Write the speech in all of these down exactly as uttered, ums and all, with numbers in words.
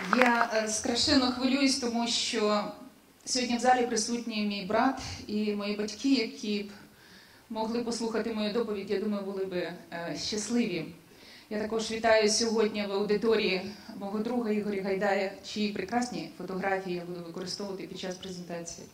Я страшенно хвилююсь, тому що сьогодні в залі присутній мій брат і мої батьки, які б могли послухати мою доповідь, я думаю, були б щасливі. Я також вітаю сьогодні в аудиторії мого друга Ігоря Гайдая, чиї прекрасні фотографії я буду використовувати під час презентації.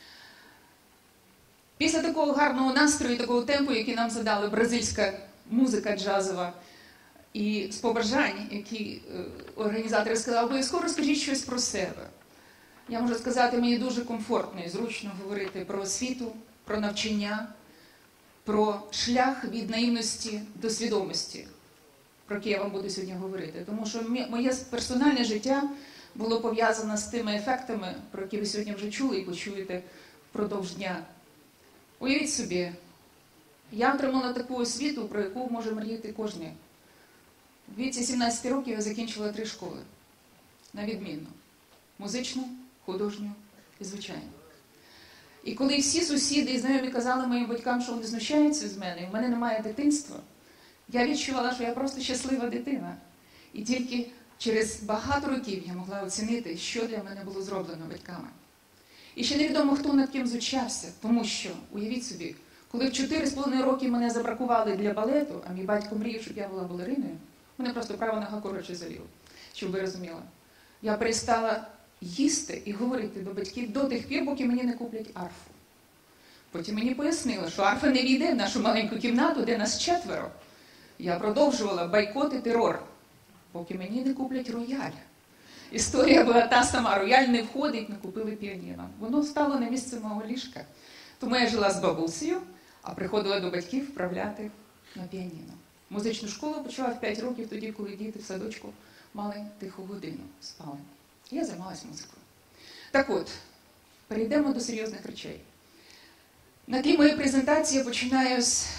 Після такого гарного настрою, такого темпу, який нам задали бразильська музика джазова, і з побажань, які організатори сказали, обов'язково розкажіть щось про себе. Я можу сказати, мені дуже комфортно і зручно говорити про освіту, про навчання, про шлях від наївності до свідомості, про який я вам буду сьогодні говорити. Тому що моє персональне життя було пов'язане з тими ефектами, про які ви сьогодні вже чули і почуєте впродовж дня. Уявіть собі, я отримала таку освіту, про яку може мріяти кожен. В віці сімнадцяти років я закінчила три школи. На відмінно. Музичну, художню і звичайну. І коли всі сусіди і знайомі казали моїм батькам, що вони знущаються з мене, і в мене немає дитинства, я відчувала, що я просто щаслива дитина. І тільки через багато років я могла оцінити, що для мене було зроблено батьками. І ще невідомо, хто над ким зучався, тому що, уявіть собі, коли в чотири з половиною роки мене забракували для балету, а мій батько мріяв, щоб я була балериною, мене просто права нога коротше завіла, щоб ви розуміли. Я перестала їсти і говорити до батьків до тих пір, поки мені не куплять арфу. Потім мені пояснили, що арфа не війде в нашу маленьку кімнату, де нас четверо. Я продовжувала бойкот і терор, поки мені не куплять рояль. Історія була та сама, рояль не входить, не купили піаніно. Воно стало на місце мого ліжка. Тому я жила з бабусею, а приходила до батьків вправляти на піаніно. Музичну школу почала в п'ять років, тоді, коли діти в садочку мали тиху годину, спали. Я займалась музикою. Так от, перейдемо до серйозних речей. На тлі моєї презентації я починаю з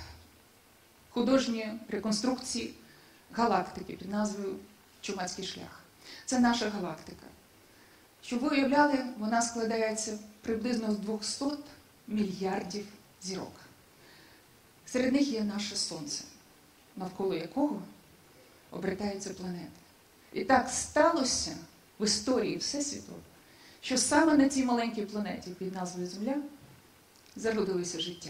художньої реконструкції галактики під назвою Чумацький шлях. Це наша галактика. Щоб ви уявляли, вона складається приблизно з двохсот мільярдів зірок. Серед них є наше Сонце, навколо якого обертаються планети. І так сталося в історії Всесвіту, що саме на цій маленькій планеті під назвою Земля зародилося життя.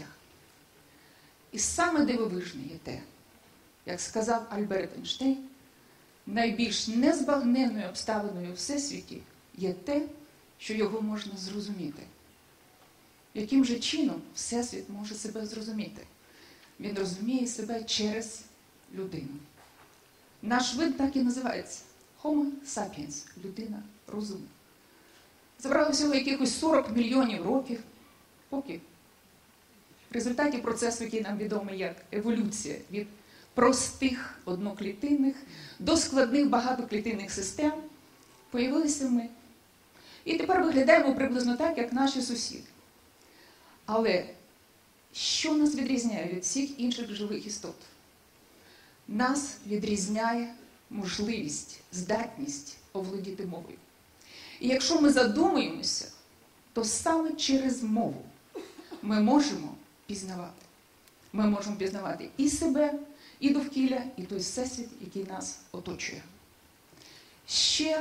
І саме дивовижне є те, як сказав Альберт Ейнштейн, найбільш незбагненною обставиною у Всесвіті є те, що його можна зрозуміти. Яким же чином Всесвіт може себе зрозуміти? Він розуміє себе через людину. Наш вид так і називається – Homo sapiens – людина розуму. Забрало всього якихось сорок мільйонів років, поки в результаті процесу, який нам відомий як еволюція, від простих одноклітинних до складних багатоклітинних систем, появилися ми. І тепер виглядаємо приблизно так, як наші сусіди. Але що нас відрізняє від всіх інших живих істот? Нас відрізняє можливість, здатність оволодіти мовою. І якщо ми задумуємося, то саме через мову ми можемо пізнавати. Ми можемо пізнавати і себе, і довкілля, і той всесвіт, який нас оточує. Ще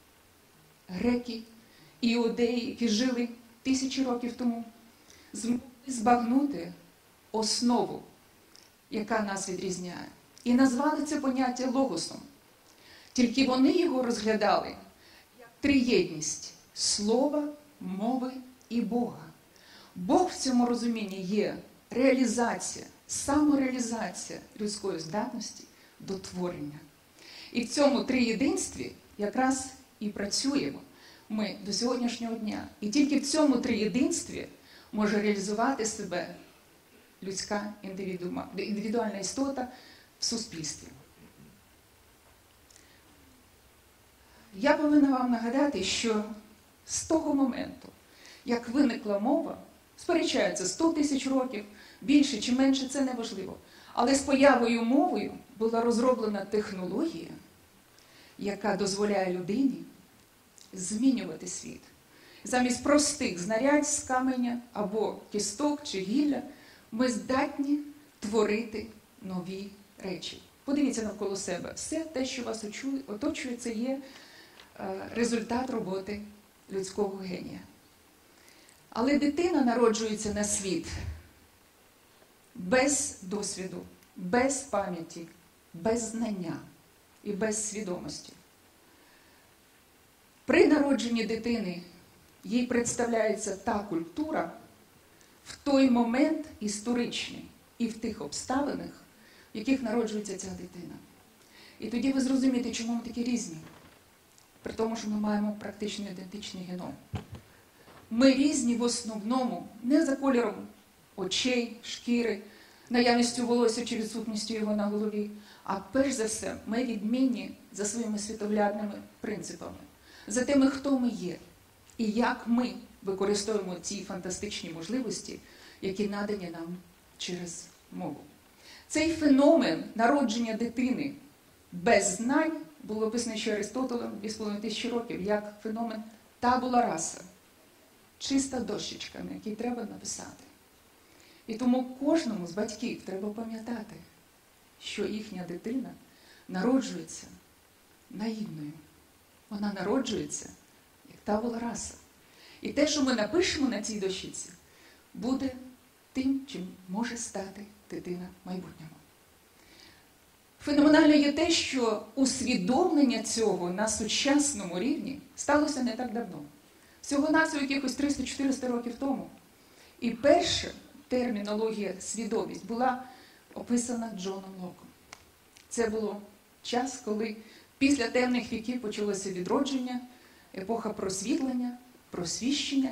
греки і іудеї, які жили тисячі років тому, змогли збагнути основу, яка нас відрізняє. І назвали це поняття логосом. Тільки вони його розглядали як триєдність слова, мови і Бога. Бог в цьому розумінні є реалізація, самореалізація людської здатності до творення. І в цьому триєдинстві якраз і працюємо ми до сьогоднішнього дня. І тільки в цьому триєдинстві може реалізувати себе людська індивідуальна істота в суспільстві. Я повинна вам нагадати, що з того моменту, як виникла мова, сперечаються сто тисяч років, більше чи менше, це неважливо. Але з появою мовою була розроблена технологія, яка дозволяє людині змінювати світ. Замість простих знарядь з каменя або кісток чи гілля ми здатні творити нові речі. Подивіться навколо себе. Все те, що вас оточує, це є результат роботи людського генія. Але дитина народжується на світ без досвіду, без пам'яті, без знання і без свідомості. При народженні дитини їй представляється та культура в той момент історичний і в тих обставинах, в яких народжується ця дитина. І тоді ви зрозумієте, чому ми такі різні. При тому, що ми маємо практично ідентичний геном. Ми різні в основному не за кольором очей, шкіри, наявністю волосся чи відсутністю його на голові, а перш за все ми відмінні за своїми світоглядними принципами, за тими, хто ми є і як ми використовуємо ці фантастичні можливості, які надані нам через мову. Цей феномен народження дитини без знань було описано ще Аристотелем дві з половиною тисячі років, як феномен табула раса. Чиста дощечка, на якій треба написати. І тому кожному з батьків треба пам'ятати, що їхня дитина народжується наївною. Вона народжується як табула раса. І те, що ми напишемо на цій дощиці, буде тим, чим може стати дитина в майбутньому. Феноменально є те, що усвідомлення цього на сучасному рівні сталося не так давно. Всього-навсього якихось триста-чотириста років тому. І перша термінологія «свідомість» була описана Джоном Локом. Це було час, коли після темних віків почалося відродження, епоха просвітлення, просвіщення.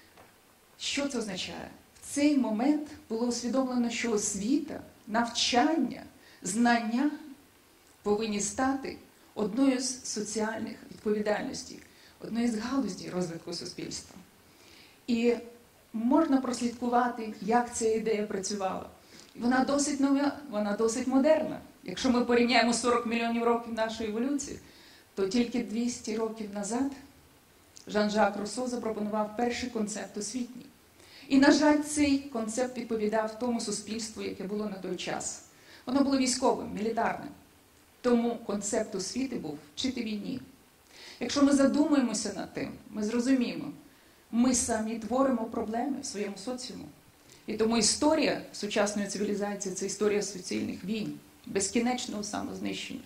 Що це означає? В цей момент було усвідомлено, що освіта, навчання, знання повинні стати одною з соціальних відповідальностей, одної з галузей розвитку суспільства. І можна прослідкувати, як ця ідея працювала. Вона досить нова, вона досить модерна. Якщо ми порівняємо сорок мільйонів років нашої еволюції, то тільки двісті років назад Жан-Жак Руссо запропонував перший концепт освітній. І, на жаль, цей концепт відповідав тому суспільству, яке було на той час. Воно було військовим, мілітарним. Тому концепт освіти був вчити війні. Якщо ми задумаємося над тим, ми зрозуміємо, ми самі творимо проблеми в своєму соціуму. І тому історія сучасної цивілізації – це історія суцільних війн, безкінечного самознищення.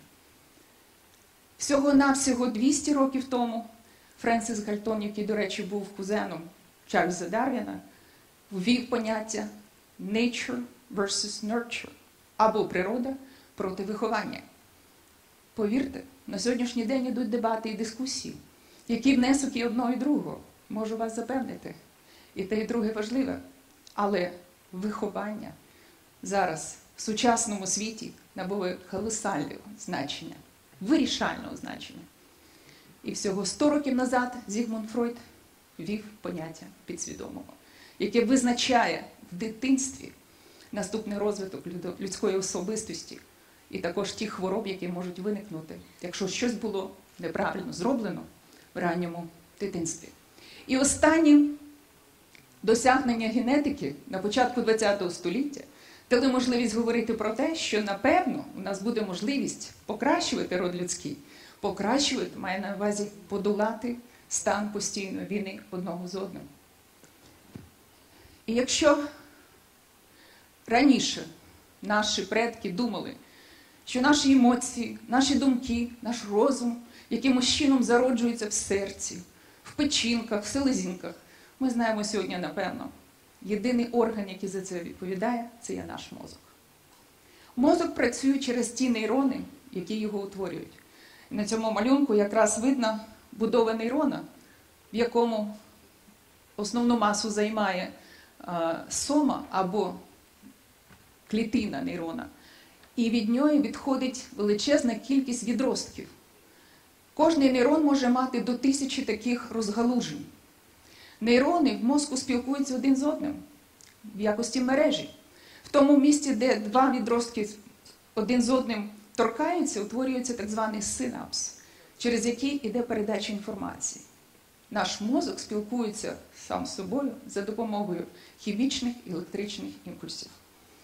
Всього-навсього двісті років тому Френсіс Гальтон, який, до речі, був кузеном Чарльза Дарвіна, ввів поняття «nature versus nurture» або «природа проти виховання». Повірте, на сьогоднішній день йдуть дебати і дискусії, які внесок і одного, і другого. Можу вас запевнити. І те, і друге важливе. Але виховання зараз в сучасному світі набуває колосального значення, вирішального значення. І всього сто років назад Зігмунд Фройд ввів поняття підсвідомого, яке визначає в дитинстві наступний розвиток людської особистості і також ті хвороб, які можуть виникнути, якщо щось було неправильно зроблено в ранньому дитинстві. І останні досягнення генетики на початку ХХ століття дали можливість говорити про те, що, напевно, у нас буде можливість покращувати род людський. Покращувати, має на увазі подолати стан постійної війни одного з одним. І якщо раніше наші предки думали, що наші емоції, наші думки, наш розум якимось чином зароджуються в серці, в печінках, в селезінках, ми знаємо сьогодні, напевно, єдиний орган, який за це відповідає, це є наш мозок. Мозок працює через ті нейрони, які його утворюють. І на цьому малюнку якраз видно будова нейрона, в якому основну масу займає а, сома або клітина нейрона. І від нього відходить величезна кількість відростків. Кожний нейрон може мати до тисячі таких розгалужень. Нейрони в мозку спілкуються один з одним в якості мережі. В тому місці, де два відростки один з одним торкаються, утворюється так званий синапс, через який йде передача інформації. Наш мозок спілкується сам з собою за допомогою хімічних і електричних імпульсів.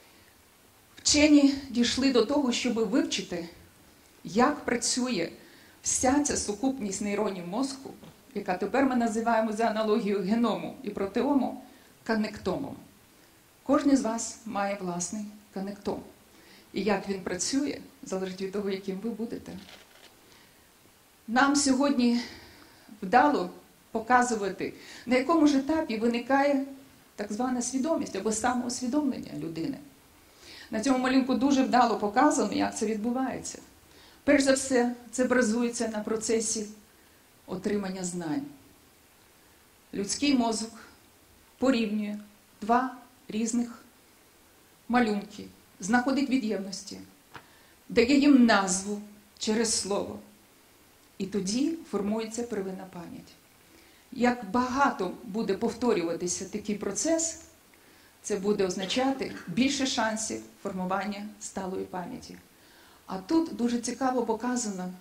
Вчені дійшли до того, щоб вивчити, як працює вся ця сукупність нейронів мозку, яка тепер ми називаємо за аналогією геному і протеому, коннектомом. Кожен з вас має власний коннектом. І як він працює, залежить від того, яким ви будете. Нам сьогодні вдало показувати, на якому ж етапі виникає так звана свідомість або самоусвідомлення людини. На цьому малюнку дуже вдало показано, як це відбувається. Перш за все, це базується на процесі отримання знань. Людський мозок порівнює два різних малюнки, знаходить від'ємності, дає їм назву через слово. І тоді формується первинна пам'ять. Як багато буде повторюватися такий процес, це буде означати більше шансів формування сталої пам'яті. А тут дуже цікаво показано,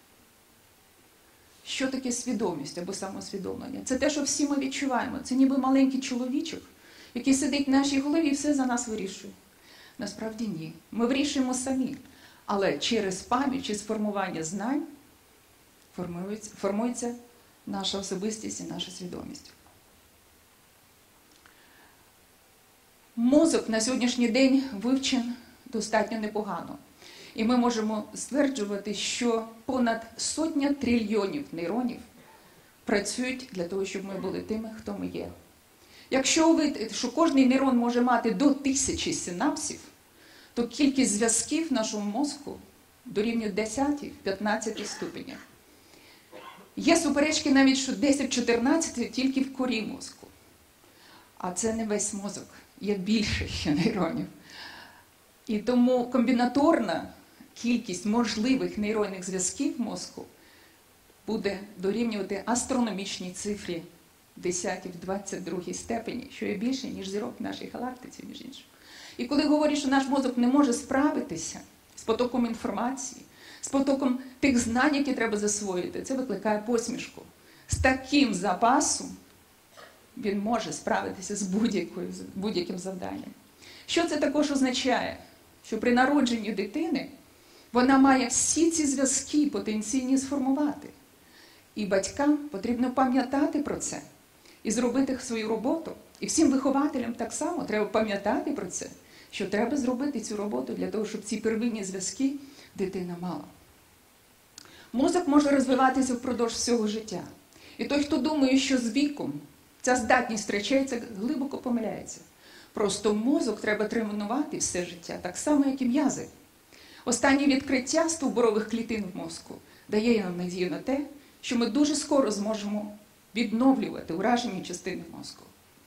що таке свідомість або самосвідомлення. Це те, що всі ми відчуваємо. Це ніби маленький чоловічок, який сидить в нашій голові і все за нас вирішує. Насправді ні. Ми вирішуємо самі. Але через пам'ять, через формування знань формується, формується наша особистість і наша свідомість. Мозок на сьогоднішній день вивчен достатньо непогано. І ми можемо стверджувати, що понад сотня трильйонів нейронів працюють для того, щоб ми були тими, хто ми є. Якщо уявити, що кожний нейрон може мати до тисячі синапсів, то кількість зв'язків в нашому мозку дорівнює десять-п'ятнадцять ступенях. Є суперечки навіть, що десять-чотирнадцять тільки в корі мозку. А це не весь мозок, є більше ще нейронів. І тому комбінаторна кількість можливих нейронних зв'язків в мозку буде дорівнювати астрономічній цифрі десять-двадцять другій степені, що є більше, ніж зірок в нашій галактиці, між іншим. І коли говорять, що наш мозок не може справитися з потоком інформації, з потоком тих знань, які треба засвоїти, це викликає посмішку. З таким запасом він може справитися з будь-яким завданням. Що це також означає? Що при народженні дитини вона має всі ці зв'язки потенційні сформувати. І батькам потрібно пам'ятати про це і зробити свою роботу. І всім вихователям так само треба пам'ятати про це, що треба зробити цю роботу для того, щоб ці первинні зв'язки дитина мала. Мозок може розвиватися впродовж всього життя. І той, хто думає, що з віком ця здатність втрачається, глибоко помиляється. Просто мозок треба тренувати все життя, так само, як і м'язи. Останнє відкриття стовбурових клітин в мозку дає нам надію на те, що ми дуже скоро зможемо відновлювати уражені частини мозку.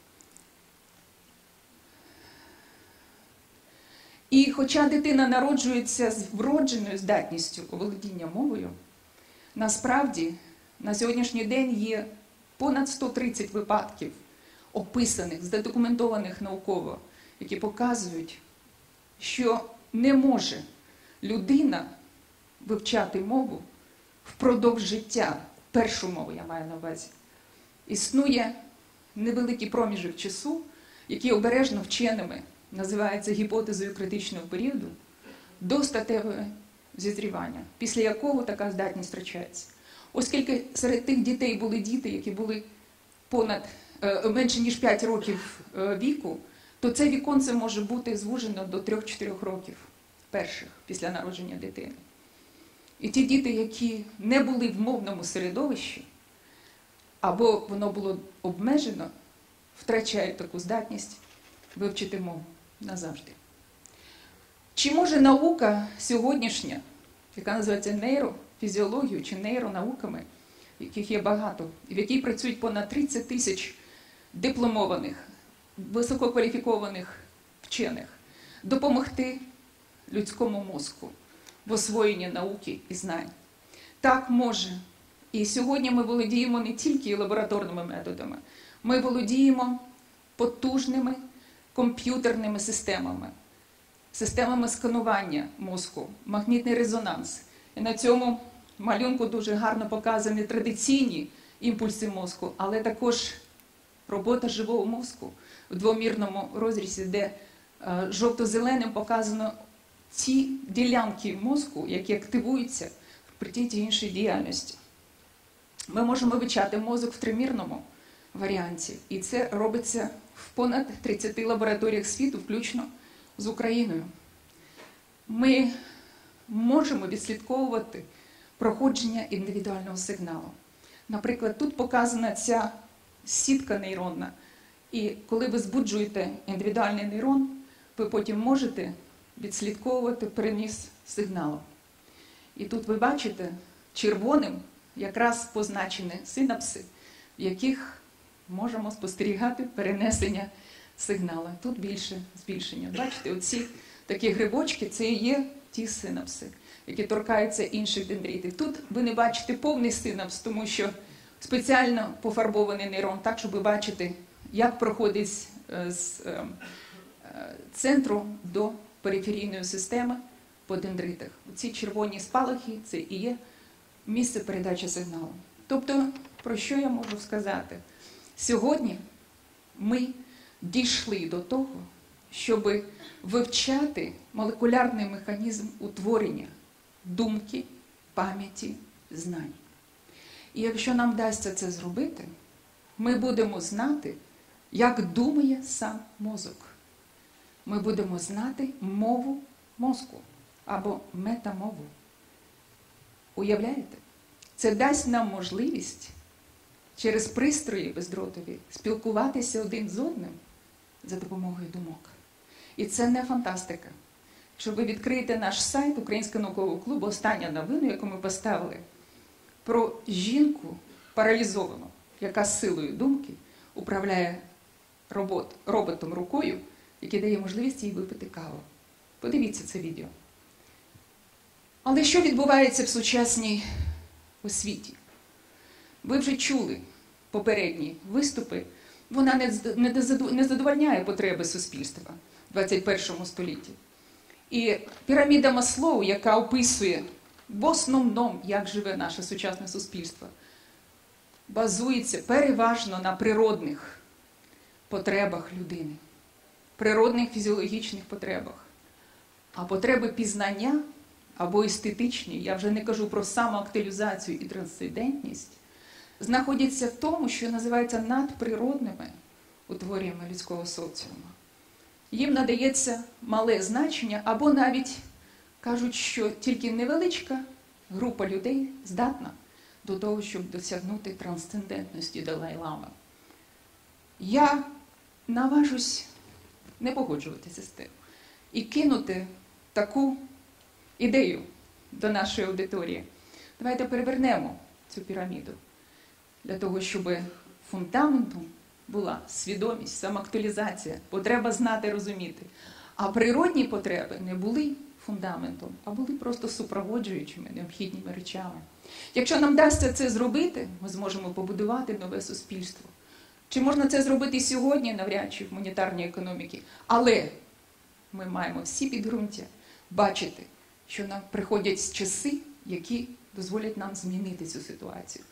І хоча дитина народжується з вродженою здатністю оволодіння мовою, насправді на сьогоднішній день є понад сто тридцять випадків, описаних, задокументованих науково, які показують, що не може людина вивчати мову впродовж життя, першу мову я маю на увазі. Існує невеликий проміжок часу, який обережно вченими називається гіпотезою критичного періоду, до статевого зізрівання, після якого така здатність втрачається. Оскільки серед тих дітей були діти, які були понад, е, менше ніж п'ять років е, віку, то це віконце може бути звужено до трьох-чотирьох років перших після народження дитини. І ті діти, які не були в мовному середовищі, або воно було обмежено, втрачають таку здатність вивчити мову назавжди. Чи може наука сьогоднішня, яка називається нейрофізіологією чи нейронауками, яких є багато, в якій працюють понад тридцять тисяч дипломованих, висококваліфікованих вчених, допомогти людському мозку в освоєнні науки і знань? Так, може. І сьогодні ми володіємо не тільки лабораторними методами, ми володіємо потужними комп'ютерними системами, системами сканування мозку, магнітний резонанс. І на цьому малюнку дуже гарно показані традиційні імпульси мозку, але також робота живого мозку в двомірному розрізі, де е, жовто-зеленим показано ті ділянки мозку, які активуються при тій чи іншій діяльності. Ми можемо вивчати мозок в тримірному варіанті, і це робиться в понад тридцяти лабораторіях світу, включно з Україною. Ми можемо відслідковувати проходження індивідуального сигналу. Наприклад, тут показана ця сітка нейронна, і коли ви збуджуєте індивідуальний нейрон, ви потім можете відслідковувати переніс сигналу. І тут ви бачите червоним якраз позначені синапси, в яких можемо спостерігати перенесення сигналу. Тут більше збільшення. Бачите, оці такі грибочки – це і є ті синапси, які торкаються інших дендритів. Тут ви не бачите повний синапс, тому що спеціально пофарбований нейрон, так, щоб ви бачите, як проходить з центру до периферійної системи по дендритах. Ці червоні спалахи – це і є місце передачі сигналу. Тобто, про що я можу сказати? Сьогодні ми дійшли до того, щоб вивчати молекулярний механізм утворення думки, пам'яті, знань. І якщо нам вдасться це зробити, ми будемо знати, як думає сам мозок. Ми будемо знати мову мозку або метамову. Уявляєте? Це дасть нам можливість через пристрої бездротові спілкуватися один з одним за допомогою думок. І це не фантастика. Якщо ви відкриєте наш сайт Українського наукового клубу, остання новина, яку ми поставили, про жінку паралізовану, яка силою думки управляє робот, роботом рукою, який дає можливість їй випити каву. Подивіться це відео. Але що відбувається в сучасній освіті? Ви вже чули попередні виступи. Вона не задовольняє потреби суспільства в двадцять першому столітті. І піраміда Маслоу, яка описує в основному, як живе наше сучасне суспільство, базується переважно на природних потребах людини, природних фізіологічних потребах. А потреби пізнання або естетичні, я вже не кажу про самоактуалізацію і трансцендентність, знаходяться в тому, що називається надприродними утвореннями людського соціуму. Їм надається мале значення, або навіть кажуть, що тільки невеличка група людей здатна до того, щоб досягнути трансцендентності Далай-Лами. Я наважусь не погоджуватися з тим і кинути таку ідею до нашої аудиторії. Давайте перевернемо цю піраміду для того, щоб фундаментом була свідомість, самоактуалізація, потреба знати, розуміти. А природні потреби не були фундаментом, а були просто супроводжуючими, необхідними речами. Якщо нам вдасться це зробити, ми зможемо побудувати нове суспільство. Чи можна це зробити сьогодні, навряд чи в монетарній економіці? Але ми маємо всі підґрунтя бачити, що нам приходять часи, які дозволять нам змінити цю ситуацію.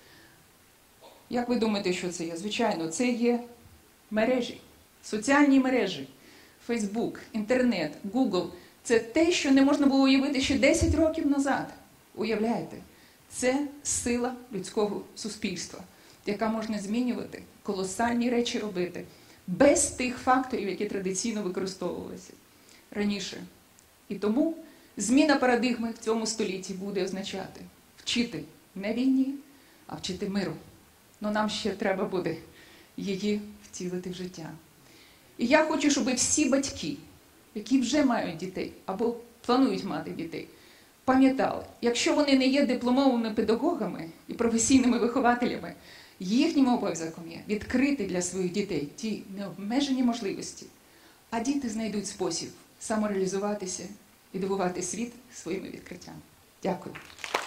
Як ви думаєте, що це є? Звичайно, це є мережі, соціальні мережі, Фейсбук, інтернет, Гугл. Це те, що не можна було уявити ще десять років назад. Уявляєте? Це сила людського суспільства, яка можна змінювати, колосальні речі робити, без тих факторів, які традиційно використовувалися раніше. І тому зміна парадигми в цьому столітті буде означати вчити не війні, а вчити миру. Но нам ще треба буде її втілити в життя. І я хочу, щоб всі батьки, які вже мають дітей або планують мати дітей, пам'ятали, якщо вони не є дипломованими педагогами і професійними вихователями, їхнім обов'язком є відкрити для своїх дітей ті необмежені можливості, а діти знайдуть спосіб самореалізуватися і дивувати світ своїми відкриттями. Дякую.